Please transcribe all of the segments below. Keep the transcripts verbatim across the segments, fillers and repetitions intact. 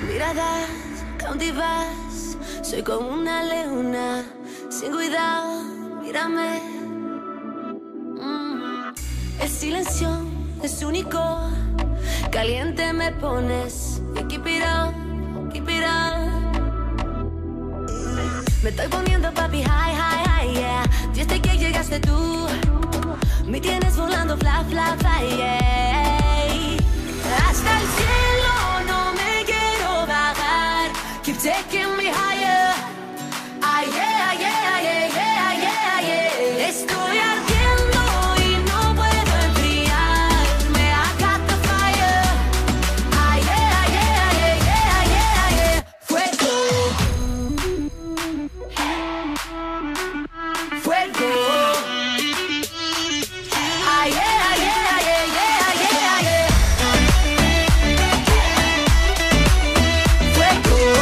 Miradas cautivas, soy como una leona, sin cuidado, mírame. Mm. El silencio es único, caliente me pones. Y keep it up, keep it up. Me estoy poniendo papi high, high, high, yeah. Desde que llegaste tú, me tienes volando fly, fly, fly, yeah. Hasta el cielo no me quiero bajar. Keep taking me higher. Ah, yeah, yeah, yeah, yeah, yeah, yeah. Estoy ardiendo y no puedo enfriarme. I got the fire. Ah, yeah, yeah, yeah, yeah, yeah, yeah. Fuego. Fuego. Ah, yeah, yeah, yeah, yeah, yeah, yeah. Fuego.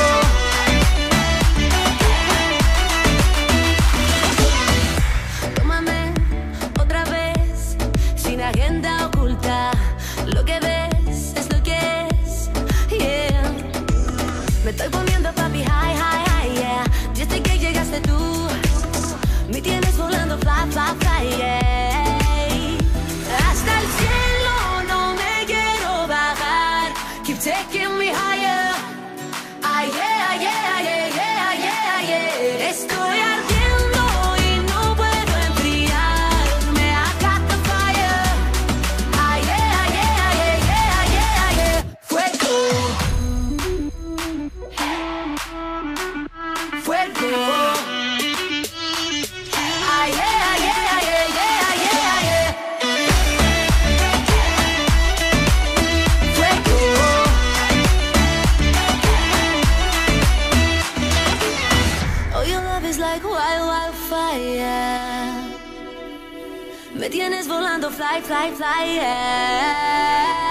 Tómame otra vez, sin agenda oculta. Lo que ves es lo que es, yeah. Me estoy poniendo papi high, high, high, yeah. Desde que llegaste tú, me tienes volando fly, fly, fly, yeah. Hasta el cielo no me quiero bajar. Keep taking me higher. Ah, yeah, yeah, yeah, yeah, yeah, yeah. Estoy ardiendo y no puedo enfriarme. I got the fire. Ah, yeah, yeah, yeah, yeah, yeah, yeah. Fuego. Fuego. Ah, yeah, yeah, yeah, yeah, yeah, yeah. Fuego. Oh, your love is like wild, wildfire. Me tienes volando fly, fly, fly, yeah.